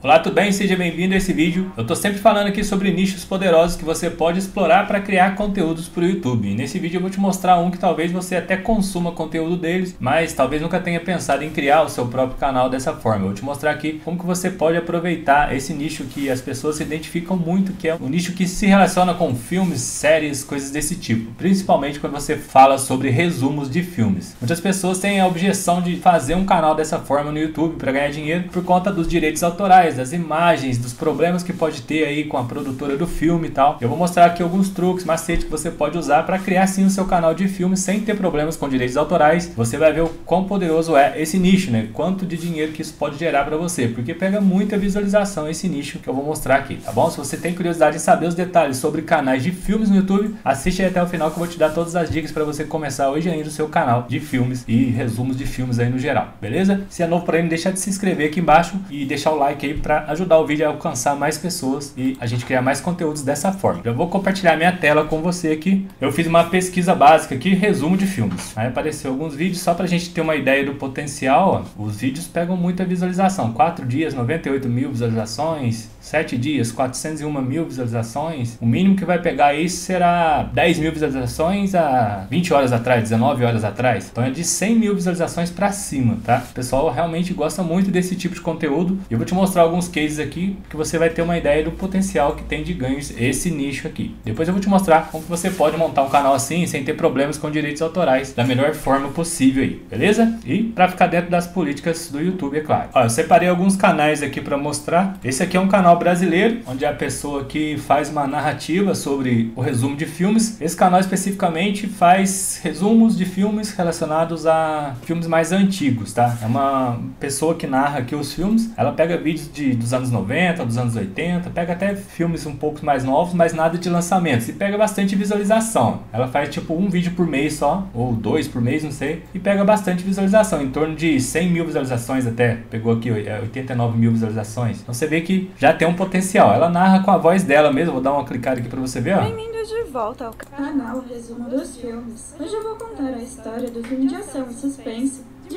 Olá, tudo bem? Seja bem-vindo a esse vídeo. Eu tô sempre falando aqui sobre nichos poderosos que você pode explorar para criar conteúdos para o YouTube. E nesse vídeo eu vou te mostrar um que talvez você até consuma conteúdo deles, mas talvez nunca tenha pensado em criar o seu próprio canal dessa forma. Eu vou te mostrar aqui como que você pode aproveitar esse nicho que as pessoas se identificam muito, que é o nicho que se relaciona com filmes, séries, coisas desse tipo. Principalmente quando você fala sobre resumos de filmes. Muitas pessoas têm a objeção de fazer um canal dessa forma no YouTube para ganhar dinheiro por conta dos direitos autorais, das imagens, dos problemas que pode ter aí com a produtora do filme e tal. Eu vou mostrar aqui alguns truques, macetes que você pode usar para criar sim o seu canal de filme sem ter problemas com direitos autorais. Você vai ver o quão poderoso é esse nicho, né? Quanto de dinheiro que isso pode gerar para você, porque pega muita visualização esse nicho que eu vou mostrar aqui, tá bom? Se você tem curiosidade em saber os detalhes sobre canais de filmes no YouTube, assiste aí até o final que eu vou te dar todas as dicas para você começar hoje ainda o seu canal de filmes e resumos de filmes aí no geral, beleza? Se é novo por aí, não deixa de se inscrever aqui embaixo e deixar o like aí para ajudar o vídeo a alcançar mais pessoas e a gente criar mais conteúdos dessa forma. Eu vou compartilhar minha tela com você aqui. Eu fiz uma pesquisa básica aqui, resumo de filmes. Aí apareceu alguns vídeos só pra gente ter uma ideia do potencial. Ó. Os vídeos pegam muita visualização. 4 dias, 98 mil visualizações. 7 dias, 401 mil visualizações. O mínimo que vai pegar aí será 10 mil visualizações há 20 horas atrás, 19 horas atrás. Então é de 100 mil visualizações pra cima, tá? O pessoal realmente gosta muito desse tipo de conteúdo. Eu vou te mostrar alguns cases aqui que você vai ter uma ideia do potencial que tem de ganhos esse nicho aqui. Depois eu vou te mostrar como você pode montar um canal assim sem ter problemas com direitos autorais da melhor forma possível aí, beleza? E para ficar dentro das políticas do YouTube, é claro. Ó, eu separei alguns canais aqui para mostrar. Esse aqui é um canal brasileiro, onde a pessoa que faz uma narrativa sobre o resumo de filmes. Esse canal especificamente faz resumos de filmes relacionados a filmes mais antigos, tá? É uma pessoa que narra aqui os filmes. Ela pega vídeos dos anos 90, dos anos 80, pega até filmes um pouco mais novos, mas nada de lançamentos, e pega bastante visualização. Ela faz tipo um vídeo por mês só, ou 2 por mês, não sei, e pega bastante visualização, em torno de 100 mil visualizações até, pegou aqui 89 mil visualizações. Então você vê que já tem um potencial. Ela narra com a voz dela mesmo, vou dar uma clicada aqui pra você ver, ó. Bem-vindos de volta ao canal Resumo dos Filmes. Hoje eu vou contar a história do filme de ação e suspense de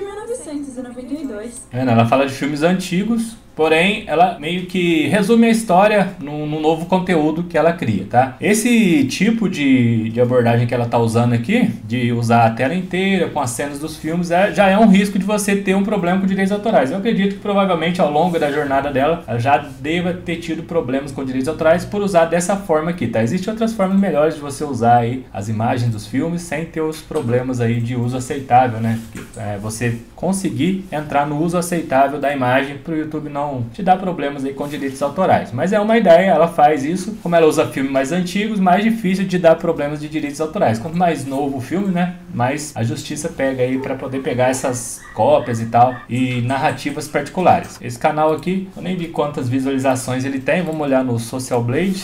1992. Ela fala de filmes antigos, porém ela meio que resume a história num novo conteúdo que ela cria, tá? Esse tipo de abordagem que ela tá usando aqui, de usar a tela inteira com as cenas dos filmes, já é um risco de você ter um problema com direitos autorais. Eu acredito que provavelmente ao longo da jornada dela, ela já deva ter tido problemas com direitos autorais por usar dessa forma aqui, tá? Existem outras formas melhores de você usar aí as imagens dos filmes sem ter os problemas aí de uso aceitável, né? Você conseguir entrar no uso aceitável da imagem para o YouTube não te dar problemas aí com direitos autorais. Mas é uma ideia, ela faz isso. Como ela usa filmes mais antigos, mais difícil de dar problemas de direitos autorais. Quanto mais novo o filme, né, mais a justiça pega aí para poder pegar essas cópias e tal, e narrativas particulares. Esse canal aqui, eu nem vi quantas visualizações ele tem, vamos olhar no Social Blade.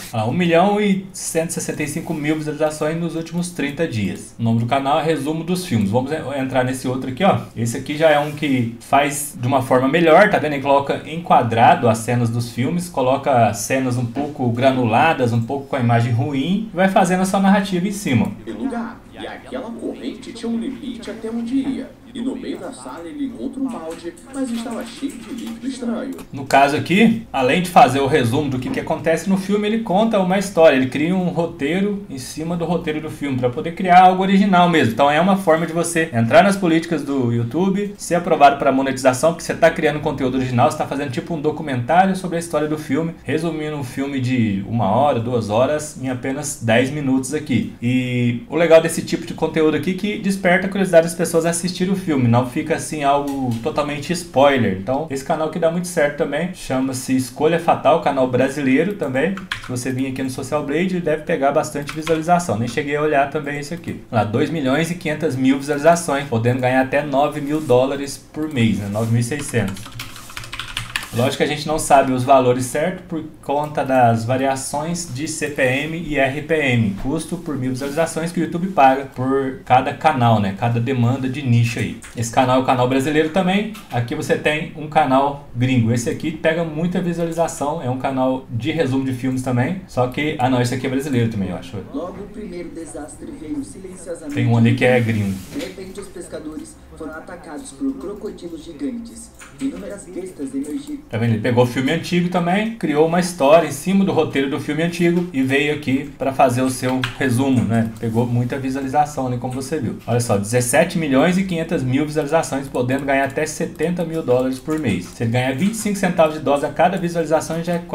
1.165.000 visualizações nos últimos 30 dias. O nome do canal é Resumo dos Filmes. Vamos entrar nesse outro aqui, ó. Esse aqui já é um que faz de uma forma melhor, tá vendo? Ele coloca enquadrado as cenas dos filmes, coloca cenas um pouco granuladas, um pouco com a imagem ruim, e vai fazendo a sua narrativa em cima. E aquela corrente tinha um limite até onde ia. E no meio da sala ele encontra um balde, mas estava cheio de líquido estranho. No caso aqui, além de fazer o resumo do que acontece no filme, ele conta uma história, ele cria um roteiro em cima do roteiro do filme, para poder criar algo original mesmo. Então é uma forma de você entrar nas políticas do YouTube, ser aprovado para monetização, porque você está criando conteúdo original, você está fazendo tipo um documentário sobre a história do filme, resumindo um filme de 1 hora, 2 horas, em apenas 10 minutos aqui. E o legal desse tipo de conteúdo aqui é que desperta a curiosidade das pessoas a assistir o filme, não fica assim algo totalmente spoiler. Então esse canal que dá muito certo também, chama-se Escolha Fatal, canal brasileiro também. Se você vir aqui no Social Blade, ele deve pegar bastante visualização. Nem cheguei a olhar também esse aqui. Lá, 2.500.000 visualizações, podendo ganhar até 9 mil dólares por mês, né? 9.600. Lógico que a gente não sabe os valores certos por conta das variações de CPM e RPM, custo por 1000 visualizações que o YouTube paga por cada canal, né? Cada demanda de nicho aí. Esse canal é o canal brasileiro também. Aqui você tem um canal gringo. Esse aqui pega muita visualização, é um canal de resumo de filmes também. Só que, não, esse aqui é brasileiro também, eu acho. Logo o primeiro desastre veio silenciosamente. Tem um ali que é gringo. De repente os pescadores foram atacados por crocodilos gigantes. Inúmeras bestas emergiram Tá vendo? Ele pegou o filme antigo também, criou uma história em cima do roteiro do filme antigo e veio aqui para fazer o seu resumo, né? Pegou muita visualização ali, como você viu. Olha só, 17 milhões e 500 mil visualizações, podendo ganhar até 70 mil dólares por mês. Se ele ganhar 25 centavos de dólar a cada visualização, já é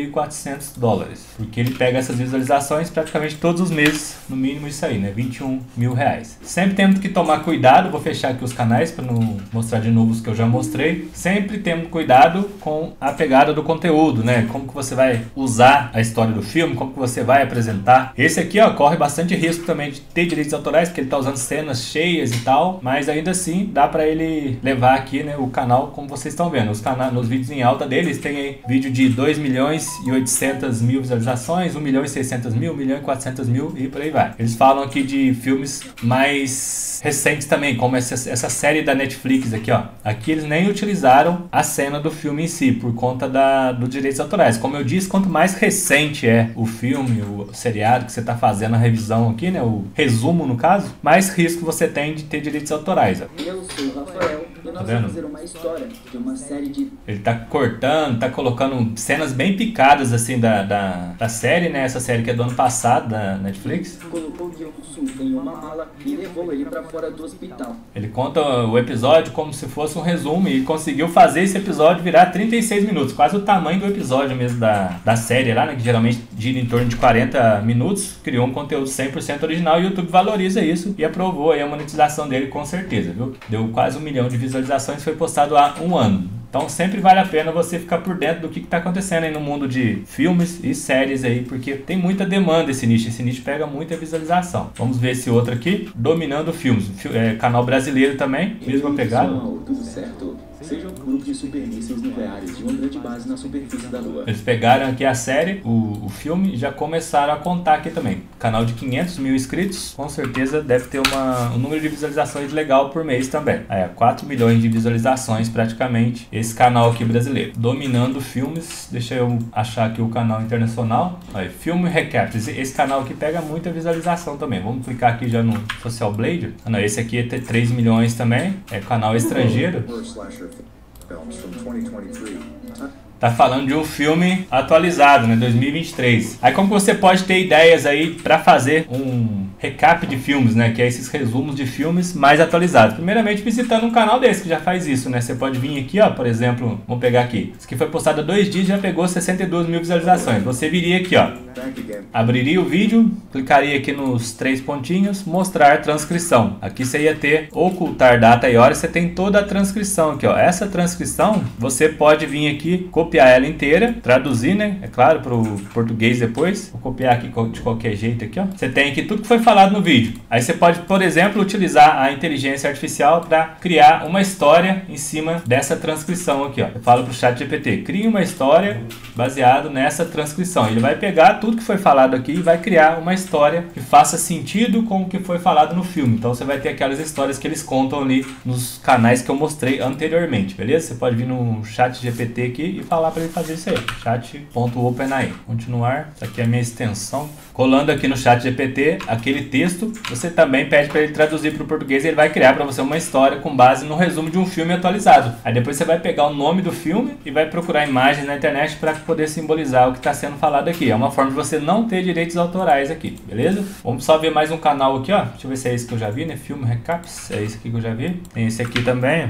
4.400 dólares. Porque ele pega essas visualizações praticamente todos os meses, no mínimo isso aí, né? 21 mil reais. Sempre temos que tomar cuidado, vou fechar aqui os canais para não mostrar de novo os que eu já mostrei. Sempre temos cuidado com a pegada do conteúdo, né? Como que você vai usar a história do filme, como que você vai apresentar. Esse aqui, ó, corre bastante risco também de ter direitos autorais, porque ele tá usando cenas cheias e tal, mas ainda assim dá para ele levar aqui, né, o canal, como vocês estão vendo. Nos vídeos em alta deles tem aí vídeo de 2 milhões e 800 mil visualizações, 1 milhão e 600 mil, 1 milhão e 400 mil e por aí vai. Eles falam aqui de filmes mais recentes também, como essa série da Netflix aqui, ó. Aqui eles nem utilizaram a cena do filme em si, por conta dos direitos autorais. Como eu disse, quanto mais recente é o filme, o seriado que você está fazendo a revisão aqui, né, o resumo no caso, mais risco você tem de ter direitos autorais, ó. Eu sou o Rafael e nós vamos fazer uma história de uma série de... Ele tá cortando, tá colocando cenas bem picadas assim da série, né, essa série que é do ano passado da Netflix. Colocou Kyung-soo em uma mala e levou ele para fora do hospital. Ele conta o episódio como se fosse um resumo e conseguiu fazer esse episódio virar 36 minutos, quase o tamanho do episódio mesmo da série lá, né, que geralmente gira em torno de 40 minutos. Criou um conteúdo 100% original e o YouTube valoriza isso e aprovou aí a monetização dele com certeza, viu? Deu quase 1 milhão de visualizações, foi postado há um ano. Então sempre vale a pena você ficar por dentro do que está acontecendo aí no mundo de filmes e séries aí, porque tem muita demanda esse nicho pega muita visualização. Vamos ver esse outro aqui, Dominando Filmes, canal brasileiro também, mesma pegada. Tudo certo? Seja um grupo de supermísseis nucleares de uma grande base na superfície da Lua. Eles pegaram aqui a série, o filme, e já começaram a contar aqui também. Canal de 500 mil inscritos, com certeza deve ter um número de visualizações legal por mês também. 4 milhões de visualizações praticamente, esse canal aqui brasileiro. Dominando Filmes, deixa eu achar aqui o canal internacional. Aí, Filme Recaps, esse canal aqui pega muita visualização também. Vamos clicar aqui já no Social Blade. Não, esse aqui é 3 milhões também, é canal estrangeiro. Tá falando de um filme atualizado, né, 2023. Aí como que você pode ter ideias aí pra fazer um recap de filmes, né, que é esses resumos de filmes mais atualizados? Primeiramente visitando um canal desse que já faz isso, né? Você pode vir aqui, ó, por exemplo, vamos pegar aqui. Esse aqui foi postado há 2 dias e já pegou 62 mil visualizações. Você viria aqui, ó, abriria o vídeo, clicaria aqui nos 3 pontinhos, mostrar transcrição. Aqui você ia ter ocultar data e hora, você tem toda a transcrição aqui, ó. Essa transcrição, você pode vir aqui, copiar ela inteira, traduzir, né, é claro, para o português depois. Vou copiar aqui de qualquer jeito aqui, ó. Você tem aqui tudo que foi falado no vídeo. Aí você pode, por exemplo, utilizar a inteligência artificial para criar uma história em cima dessa transcrição aqui, ó. Eu falo para o ChatGPT, crie uma história baseado nessa transcrição. Ele vai pegar tudo que foi falado aqui e vai criar uma história que faça sentido com o que foi falado no filme. Então você vai ter aquelas histórias que eles contam ali nos canais que eu mostrei anteriormente, beleza? Você pode vir no ChatGPT aqui e falar para ele fazer isso aí, chat.openai. Continuar, essa aqui é a minha extensão. Colando aqui no ChatGPT aquele texto, você também pede para ele traduzir para o português e ele vai criar para você uma história com base no resumo de um filme atualizado. Aí depois você vai pegar o nome do filme e vai procurar imagens na internet para poder simbolizar o que está sendo falado aqui. É uma forma de você não ter direitos autorais aqui, beleza? Vamos só ver mais um canal aqui, ó. Deixa eu ver se é esse que eu já vi, né? Filme Recaps, é esse aqui que eu já vi. Tem esse aqui também,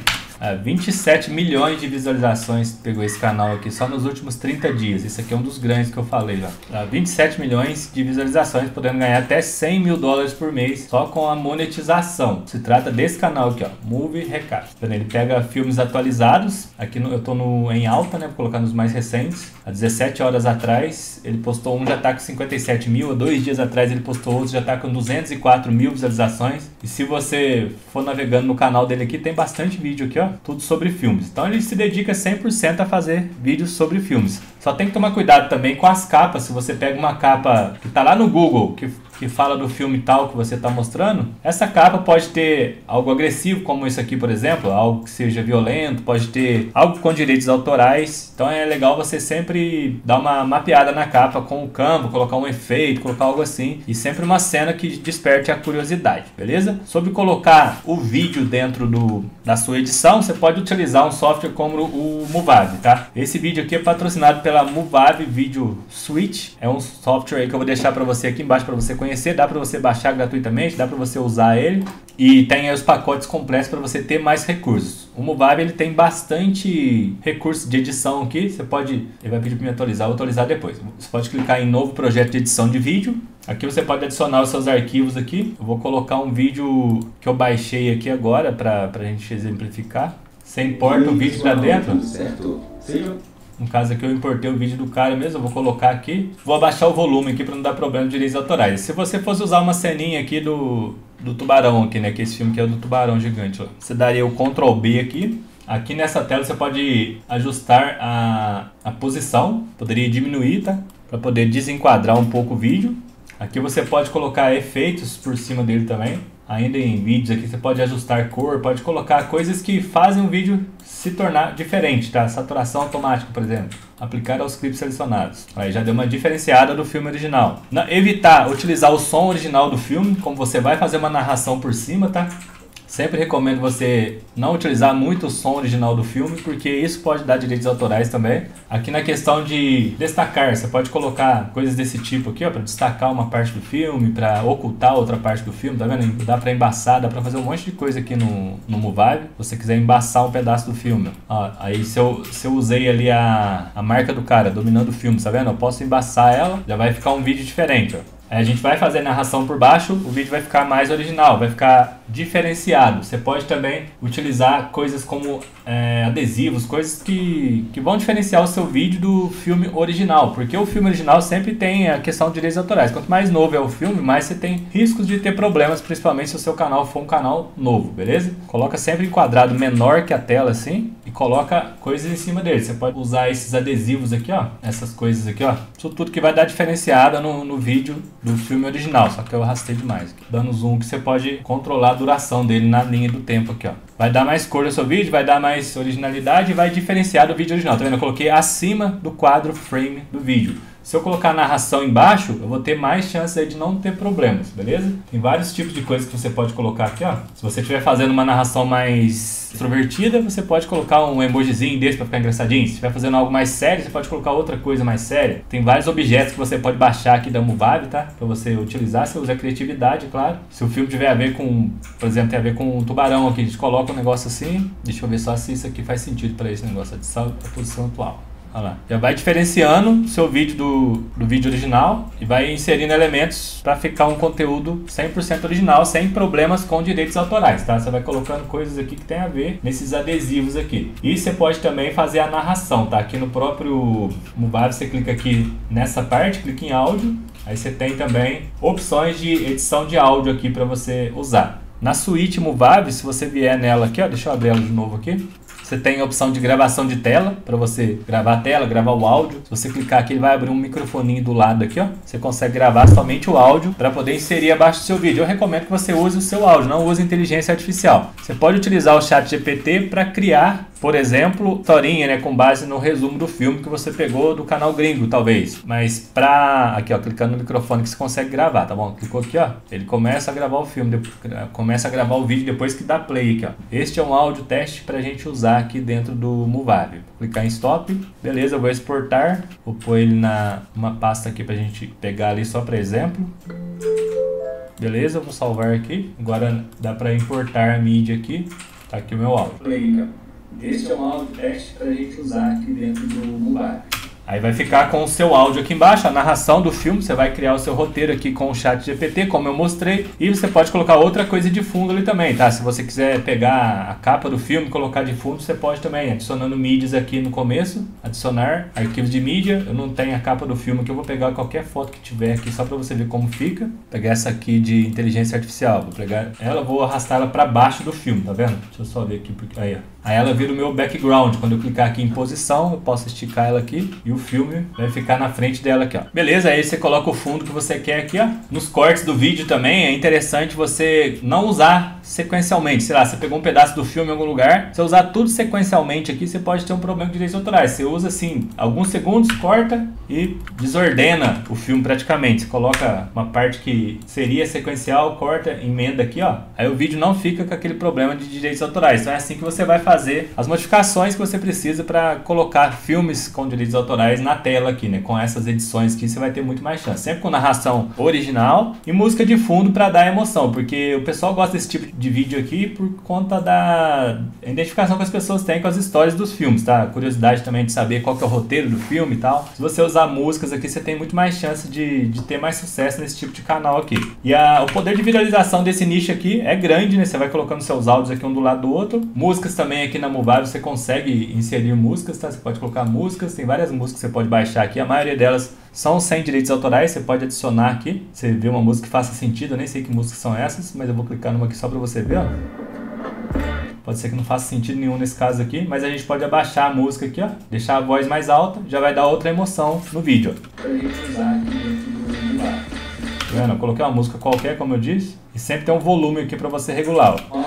27 milhões de visualizações pegou esse canal aqui só nos últimos 30 dias. Esse aqui é um dos grandes que eu falei lá. 27 milhões de visualizações, podendo ganhar até 100 mil dólares por mês só com a monetização. Se trata desse canal aqui, ó, Movie Recap. Ele pega filmes atualizados. Aqui eu tô em alta, né? Vou colocar nos mais recentes. Há 17 horas atrás ele postou um, já tá com 57 mil. Há 2 dias atrás ele postou outro, já tá com 204 mil visualizações. E se você for navegando no canal dele aqui, tem bastante vídeo aqui, ó. Tudo sobre filmes. Então ele se dedica 100% a fazer vídeos sobre filmes. Só tem que tomar cuidado também com as capas. Se você pega uma capa que tá lá no Google, que que fala do filme tal que você está mostrando, essa capa pode ter algo agressivo, como isso aqui, por exemplo, algo que seja violento, pode ter algo com direitos autorais. Então é legal você sempre dar uma mapeada na capa com o Canva, colocar um efeito, colocar algo assim, e sempre uma cena que desperte a curiosidade, beleza? Sobre colocar o vídeo dentro da sua edição, você pode utilizar um software como o Movavi, tá? Esse vídeo aqui é patrocinado pela Movavi Video Suite, é um software aí que eu vou deixar para você aqui embaixo para você conhecer, dá para você baixar gratuitamente, dá para você usar ele e tem aí os pacotes completos para você ter mais recursos. O Movavi ele tem bastante recursos de edição aqui, ele vai pedir para me atualizar, eu vou atualizar depois. Você pode clicar em novo projeto de edição de vídeo. Aqui você pode adicionar os seus arquivos aqui. Eu vou colocar um vídeo que eu baixei aqui agora para a gente exemplificar. Você importa o vídeo para dentro. Certo? Sim. No caso aqui eu importei o vídeo do cara mesmo, eu vou colocar aqui. Vou abaixar o volume aqui para não dar problema de direitos autorais. Se você fosse usar uma ceninha aqui do tubarão aqui, né? Que esse filme que é do tubarão gigante. Ó. Você daria o Ctrl B aqui. Aqui nessa tela você pode ajustar a posição. Poderia diminuir, tá? Para poder desenquadrar um pouco o vídeo. Aqui você pode colocar efeitos por cima dele também. Ainda em vídeos aqui você pode ajustar cor, pode colocar coisas que fazem o vídeo se tornar diferente, tá? Saturação automática, por exemplo. Aplicar aos clipes selecionados. Aí já deu uma diferenciada do filme original. Evitar utilizar o som original do filme, como você vai fazer uma narração por cima, tá? Sempre recomendo você não utilizar muito o som original do filme, porque isso pode dar direitos autorais também. Aqui na questão de destacar, você pode colocar coisas desse tipo aqui, ó, para destacar uma parte do filme, para ocultar outra parte do filme, tá vendo? Dá para embaçar, dá para fazer um monte de coisa aqui no Movavi. Se você quiser embaçar um pedaço do filme, ó, aí se eu usei ali a marca do cara dominando o filme, tá vendo? Eu posso embaçar ela, já vai ficar um vídeo diferente, ó. A gente vai fazer narração por baixo, o vídeo vai ficar mais original, vai ficar diferenciado. Você pode também utilizar coisas como adesivos, coisas que vão diferenciar o seu vídeo do filme original, porque o filme original sempre tem a questão de direitos autorais. Quanto mais novo é o filme, mais você tem riscos de ter problemas, principalmente se o seu canal for um canal novo, beleza? Coloca sempre enquadrado menor que a tela assim e coloca coisas em cima dele. Você pode usar esses adesivos aqui, ó, essas coisas aqui, ó. Isso tudo que vai dar diferenciada no vídeo do filme original, só que eu arrastei demais aqui. Dando zoom que você pode controlar a duração dele na linha do tempo aqui, ó. Vai dar mais cor no seu vídeo, vai dar mais originalidade e vai diferenciar do vídeo original. Tá vendo? Eu coloquei acima do quadro frame do vídeo. Se eu colocar a narração embaixo, eu vou ter mais chance aí de não ter problemas, beleza? Tem vários tipos de coisas que você pode colocar aqui, ó. Se você estiver fazendo uma narração mais extrovertida, você pode colocar um emojizinho desse para ficar engraçadinho. Se estiver fazendo algo mais sério, você pode colocar outra coisa mais séria. Tem vários objetos que você pode baixar aqui da Movavi, tá? Para você utilizar, você usa a criatividade, claro. Se o filme tiver a ver com, por exemplo, tem a ver com um tubarão aqui, a gente coloca um negócio assim. Deixa eu ver só se isso aqui faz sentido para esse negócio, adição a posição atual. Olha lá. Já vai diferenciando o seu vídeo do vídeo original e vai inserindo elementos para ficar um conteúdo 100% original, sem problemas com direitos autorais, tá? Você vai colocando coisas aqui que tem a ver nesses adesivos aqui. E você pode também fazer a narração, tá? Aqui no próprio Movavi você clica aqui nessa parte, clica em áudio, aí você tem também opções de edição de áudio aqui para você usar. Na suíte Movavi, se você vier nela aqui, ó, deixa eu abrir ela de novo aqui. Você tem a opção de gravação de tela, para você gravar a tela, gravar o áudio. Se você clicar aqui, ele vai abrir um microfoninho do lado aqui, ó. Você consegue gravar somente o áudio para poder inserir abaixo do seu vídeo. Eu recomendo que você use o seu áudio, não use inteligência artificial. Você pode utilizar o ChatGPT para criar, por exemplo, historinha, né, com base no resumo do filme que você pegou do canal gringo, talvez. Mas aqui, ó, clicando no microfone que você consegue gravar, tá bom? Clicou aqui, ó, ele começa a gravar o filme, começa a gravar o vídeo depois que dá play aqui, ó. Este é um áudio teste pra gente usar aqui dentro do Movavi. Vou clicar em stop, beleza, eu vou exportar, vou pôr ele numa pasta aqui pra gente pegar ali só para exemplo. Beleza, eu vou salvar aqui. Agora dá pra importar a mídia aqui. Tá aqui o meu áudio. Play, este é um áudio teste para a gente usar aqui dentro do Movavi. Aí vai ficar com o seu áudio aqui embaixo, a narração do filme. Você vai criar o seu roteiro aqui com o ChatGPT, como eu mostrei. E você pode colocar outra coisa de fundo ali também, tá? Se você quiser pegar a capa do filme e colocar de fundo, você pode também, adicionando mídias aqui no começo. Adicionar arquivos de mídia. Eu não tenho a capa do filme aqui, eu vou pegar qualquer foto que tiver aqui só para você ver como fica. Vou pegar essa aqui de inteligência artificial. Vou pegar ela, vou arrastar ela para baixo do filme, tá vendo? Deixa eu só ver aqui. Aí, ó. Aí ela vira o meu background. Quando eu clicar aqui em posição, eu posso esticar ela aqui e o filme vai ficar na frente dela aqui, ó. Beleza, aí você coloca o fundo que você quer aqui, ó. Nos cortes do vídeo também é interessante você não usar sequencialmente. Sei lá, você pegou um pedaço do filme em algum lugar, se você usar tudo sequencialmente aqui, você pode ter um problema de direitos autorais. Você usa assim, alguns segundos, corta e desordena o filme praticamente. Você coloca uma parte que seria sequencial, corta, emenda aqui, ó. Aí o vídeo não fica com aquele problema de direitos autorais. Então é assim que você vai fazer as modificações que você precisa para colocar filmes com direitos autorais na tela aqui, né? Com essas edições aqui você vai ter muito mais chance. Sempre com narração original e música de fundo para dar emoção, porque o pessoal gosta desse tipo de vídeo aqui por conta da identificação que as pessoas têm com as histórias dos filmes, tá? Curiosidade também de saber qual que é o roteiro do filme e tal. Se você usar músicas aqui, você tem muito mais chance de ter mais sucesso nesse tipo de canal aqui. E o poder de viralização desse nicho aqui é grande, né? Você vai colocando seus áudios aqui um do lado do outro. Músicas também aqui na Movavi você consegue inserir músicas, tá? Você pode colocar músicas, tem várias músicas que você pode baixar aqui. A maioria delas são sem direitos autorais, você pode adicionar aqui. Você vê uma música que faça sentido, eu nem sei que músicas são essas, mas eu vou clicar numa aqui só pra você ver, ó. Pode ser que não faça sentido nenhum nesse caso aqui, mas a gente pode abaixar a música aqui, ó, deixar a voz mais alta, já vai dar outra emoção no vídeo, ó. Tá vendo? Eu coloquei uma música qualquer, como eu disse, e sempre tem um volume aqui para você regular, ó.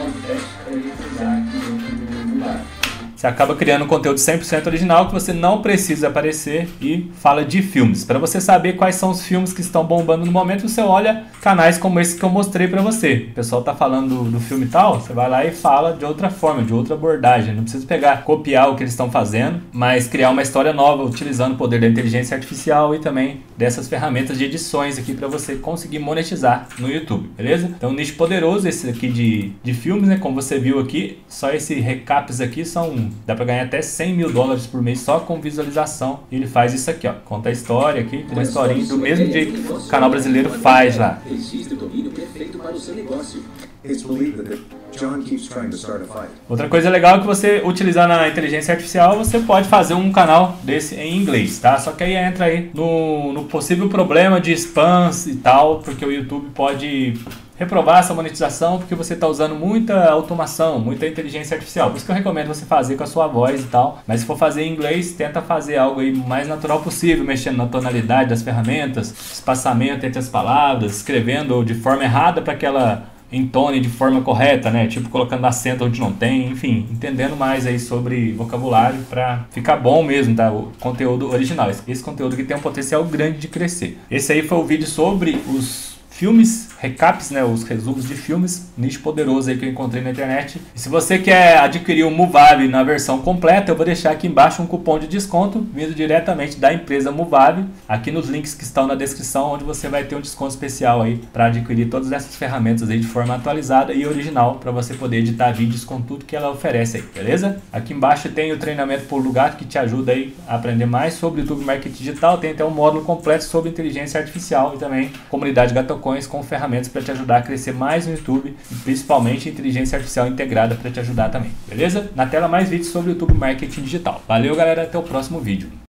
Você acaba criando um conteúdo 100% original que você não precisa aparecer e fala de filmes. Para você saber quais são os filmes que estão bombando no momento, você olha canais como esse que eu mostrei para você. O pessoal tá falando do filme tal, você vai lá e fala de outra forma, de outra abordagem. Não precisa pegar, copiar o que eles estão fazendo, mas criar uma história nova utilizando o poder da inteligência artificial e também dessas ferramentas de edições aqui para você conseguir monetizar no YouTube, beleza? Então um nicho poderoso esse aqui de filmes, né? Como você viu aqui, só esse recaps aqui dá para ganhar até $100 mil por mês só com visualização. E ele faz isso aqui, ó. Conta a história aqui, uma historinha do mesmo jeito que o canal brasileiro faz lá. Registre o domínio perfeito para o seu negócio. It's believed that John keeps trying to start a fight. Outra coisa legal é que você utilizar na inteligência artificial, você pode fazer um canal desse em inglês, tá? Só que aí entra aí no possível problema de spams e tal, porque o YouTube pode reprovar essa monetização porque você está usando muita automação, muita inteligência artificial. Por isso que eu recomendo você fazer com a sua voz e tal. Mas se for fazer em inglês, tenta fazer algo aí mais natural possível, mexendo na tonalidade das ferramentas, espaçamento entre as palavras, escrevendo de forma errada para que ela entone de forma correta, né? Tipo colocando acento onde não tem, enfim, entendendo mais aí sobre vocabulário para ficar bom mesmo, tá? O conteúdo original. Esse conteúdo aqui tem um potencial grande de crescer. Esse aí foi o vídeo sobre os filmes, recaps, né, os resumos de filmes, nicho poderoso aí que eu encontrei na internet. E se você quer adquirir o Movavi na versão completa, eu vou deixar aqui embaixo um cupom de desconto vindo diretamente da empresa Movavi, aqui nos links que estão na descrição, onde você vai ter um desconto especial aí para adquirir todas essas ferramentas aí de forma atualizada e original para você poder editar vídeos com tudo que ela oferece aí, beleza? Aqui embaixo tem o treinamento por lugar que te ajuda aí a aprender mais sobre YouTube Marketing Digital, tem até um módulo completo sobre inteligência artificial e também comunidade Gatocões com ferramentas para te ajudar a crescer mais no YouTube e principalmente inteligência artificial integrada para te ajudar também, beleza? Na tela mais vídeos sobre YouTube Marketing Digital. Valeu galera, até o próximo vídeo.